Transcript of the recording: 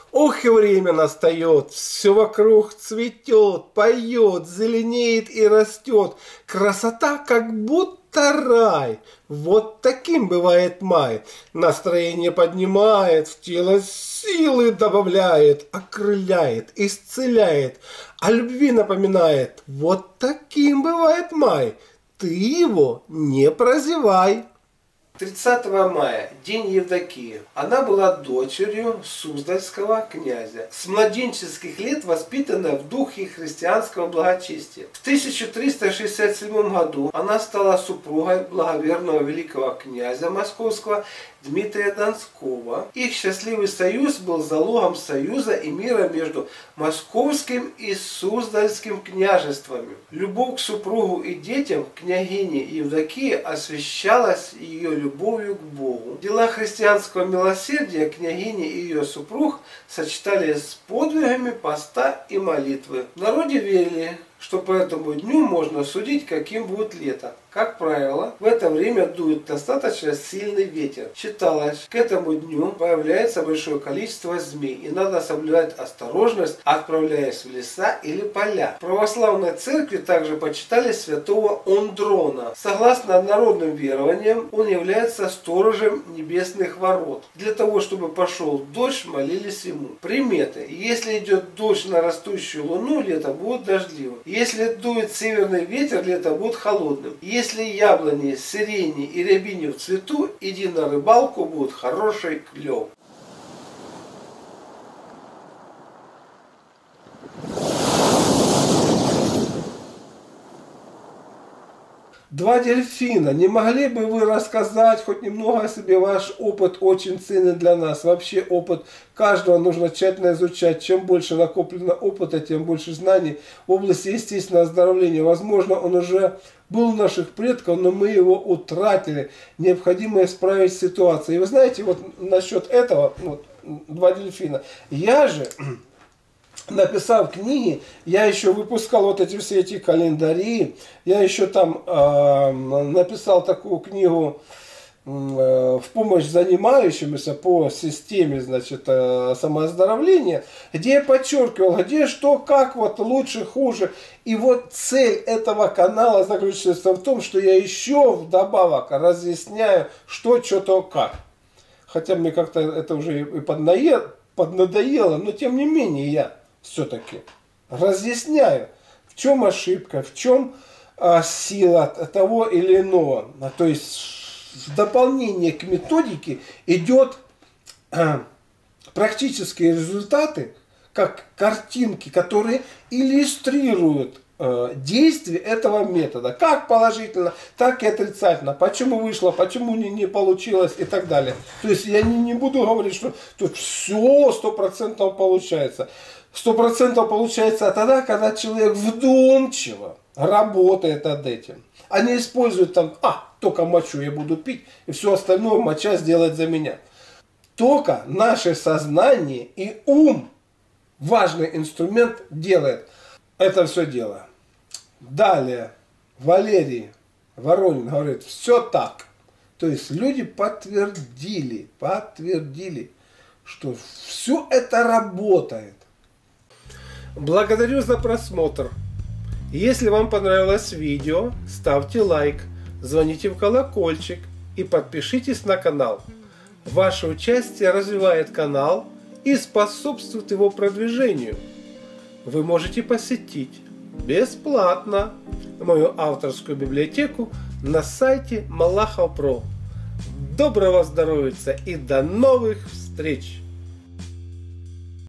Ох, и время настает, все вокруг цветет, поет, зеленеет и растет. Красота, как будто рай. Вот таким бывает май. Настроение поднимает, в тело силы добавляет, окрыляет, исцеляет, о любви напоминает. Вот таким бывает май. Ты его не прозевай. 30 мая, день Евдокии. Она была дочерью Суздальского князя. С младенческих лет воспитана в духе христианского благочестия. В 1367 году она стала супругой благоверного великого князя московского Дмитрия Донского. Их счастливый союз был залогом союза и мира между московским и суздальским княжествами. Любовь к супругу и детям княгини Евдокии освящалась ее любовью к Богу. Дела христианского милосердия княгини и ее супруг сочетались с подвигами поста и молитвы. В народе верили, что по этому дню можно судить, каким будет лето. Как правило, в это время дует достаточно сильный ветер. Считалось, к этому дню появляется большое количество змей, и надо соблюдать осторожность, отправляясь в леса или поля. В православной церкви также почитали святого Ондрона. Согласно народным верованиям, он является сторожем небесных ворот. Для того, чтобы пошел дождь, молились ему. Приметы. Если идет дождь на растущую луну, лето будет дождливым. Если дует северный ветер, лето будет холодным. Если яблони, сирени и рябини в цвету, иди на рыбалку, будет хороший клев. Два дельфина. Не могли бы вы рассказать хоть немного о себе? Ваш опыт очень ценен для нас. Вообще опыт каждого нужно тщательно изучать. Чем больше накоплено опыта, тем больше знаний в области естественного оздоровления. Возможно, он уже был у наших предков, но мы его утратили. Необходимо исправить ситуацию. И вы знаете, вот насчет этого, вот, два дельфина. Я же, написав книги, я еще выпускал вот эти все эти календари, я еще там написал такую книгу в помощь занимающимся по системе, значит, самооздоровления, где я подчеркивал, где что, как, вот лучше, хуже. И вот цель этого канала заключается в том, что я еще вдобавок разъясняю, что, то, как. Хотя мне как-то это уже и поднадоело, но тем не менее я все-таки разъясняю, в чем ошибка, в чем сила того или иного. То есть в дополнение к методике идет практические результаты, как картинки, которые иллюстрируют действие этого метода. Как положительно, так и отрицательно. Почему вышло, почему не получилось и так далее. То есть я не буду говорить, что тут все 100% получается. 100% получается тогда, когда человек вдумчиво работает над этим. А не использует там, только мочу я буду пить, и все остальное моча сделает за меня. Только наше сознание и ум, важный инструмент, делает это все дело. Далее Валерий Воронин говорит, все так. То есть люди подтвердили, что все это работает. Благодарю за просмотр. Если вам понравилось видео, ставьте лайк, звоните в колокольчик и подпишитесь на канал. Ваше участие развивает канал и способствует его продвижению. Вы можете посетить бесплатно мою авторскую библиотеку на сайте Малахов.про. Доброго здоровья и до новых встреч!